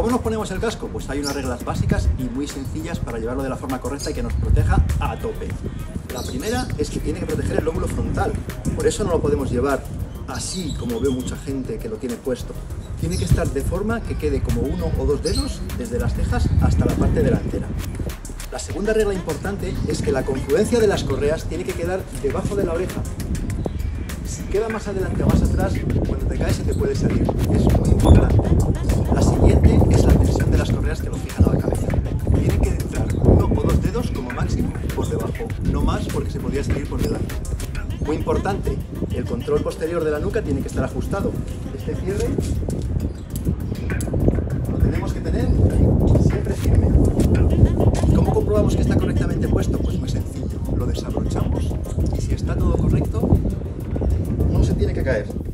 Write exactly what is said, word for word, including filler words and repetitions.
¿Cómo nos ponemos el casco? Pues hay unas reglas básicas y muy sencillas para llevarlo de la forma correcta y que nos proteja a tope. La primera es que tiene que proteger el lóbulo frontal, por eso no lo podemos llevar así como veo mucha gente que lo tiene puesto. Tiene que estar de forma que quede como uno o dos dedos desde las cejas hasta la parte delantera. La segunda regla importante es que la confluencia de las correas tiene que quedar debajo de la oreja. Si queda más adelante o más atrás, cuando te caes se te puede salir. Es muy importante. La siguiente es la tensión de las correas que lo fijan a la cabeza. Tiene que entrar uno o dos dedos como máximo por debajo, no más porque se podría salir por delante. Muy importante, el control posterior de la nuca tiene que estar ajustado. Este cierre lo tenemos que tener siempre firme. ¿Cómo comprobamos que está correctamente puesto? Pues muy sencillo, lo desabrochamos y si está todo correcto, no se tiene que caer.